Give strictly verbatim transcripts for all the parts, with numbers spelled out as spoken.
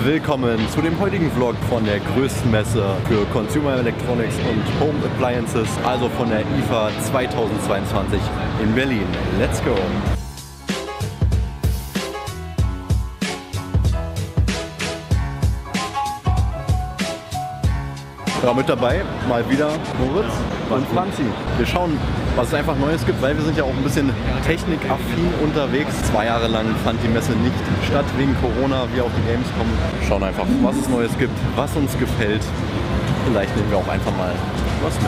Willkommen zu dem heutigen Vlog von der größten Messe für Consumer Electronics und Home Appliances, also von der I F A zweitausendzweiundzwanzig in Berlin. Let's go! Ja, mit dabei mal wieder Moritz und Franzi. Wir schauen, was es einfach Neues gibt, weil wir sind ja auch ein bisschen technikaffin unterwegs. Zwei Jahre lang fand die Messe nicht statt wegen Corona, wie auch die Gamescom. Schauen einfach, was es Neues gibt, was uns gefällt. Vielleicht nehmen wir auch einfach mal was mit.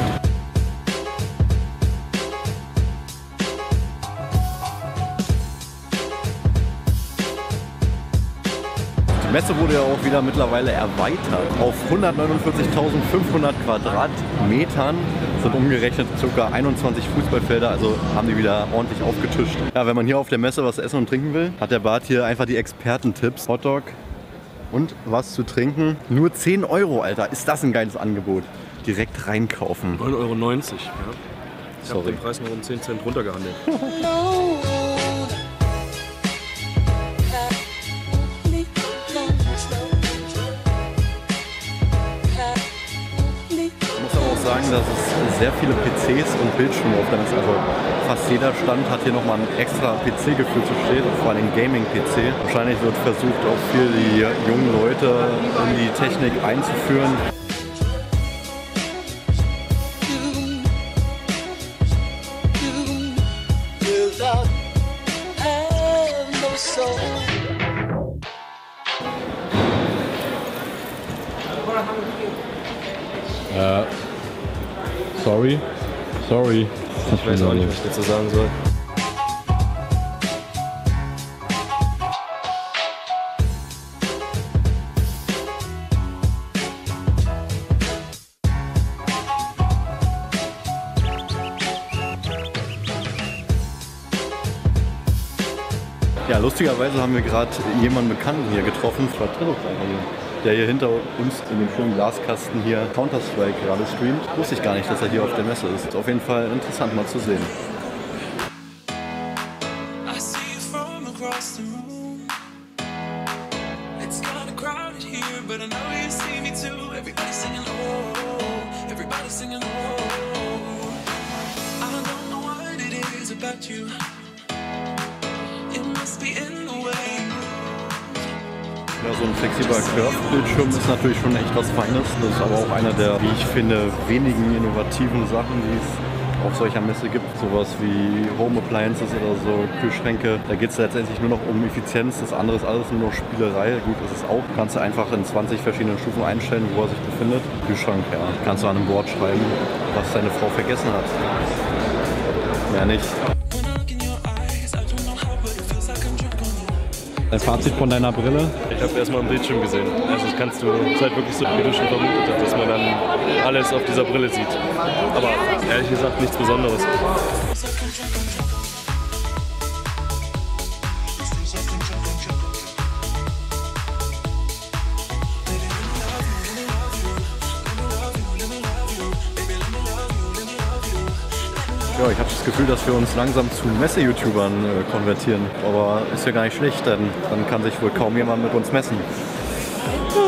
Die Messe wurde ja auch wieder mittlerweile erweitert auf hundertneunundvierzigtausendfünfhundert Quadratmetern. Das sind umgerechnet ca. einundzwanzig Fußballfelder, also haben die wieder ordentlich aufgetischt. Ja, wenn man hier auf der Messe was essen und trinken will, hat der Bart hier einfach die Expertentipps. Hotdog und was zu trinken. Nur zehn Euro, Alter. Ist das ein geiles Angebot? Direkt reinkaufen. neun Euro neunzig. Ja. Ich habe Sorry. den Preis noch um zehn Cent runtergehandelt. Sagen, dass es sehr viele P Cs und Bildschirme auf der Messe, also fast jeder Stand hat hier nochmal ein extra P C gefühlt zu stehen, und vor allem Gaming-P C. Wahrscheinlich wird versucht, auch viel die jungen Leute in die Technik einzuführen. Äh, sorry, sorry. Ich weiß auch nicht, was ich dazu sagen soll. Ja, lustigerweise haben wir gerade jemanden Bekannten hier getroffen, der hier hinter uns in dem schönen Glaskasten hier Counter-Strike gerade streamt. Wusste ich gar nicht, dass er hier auf der Messe ist. Ist auf jeden Fall interessant mal zu sehen. Ja, so ein flexibler Curve-Bildschirm ist natürlich schon echt was Feines. Das ist aber auch einer der, wie ich finde, wenigen innovativen Sachen, die es auf solcher Messe gibt. Sowas wie Home Appliances oder so, Kühlschränke. Da geht es letztendlich nur noch um Effizienz. Das andere ist alles nur noch Spielerei. Gut, das ist auch. Kannst du einfach in zwanzig verschiedenen Stufen einstellen, wo er sich befindet. Kühlschrank, ja. Kannst du an einem Board schreiben, was deine Frau vergessen hat. Mehr nicht. Dein Fazit von deiner Brille? Ich habe erstmal einen Bildschirm gesehen. Also das kannst du, das ist halt wirklich so, wie du schon vermutet hast, dass man dann alles auf dieser Brille sieht. Aber ehrlich gesagt nichts Besonderes. Ja, ich habe das Gefühl, dass wir uns langsam zu Messe-YouTubern äh, konvertieren. Aber ist ja gar nicht schlecht, denn dann kann sich wohl kaum jemand mit uns messen.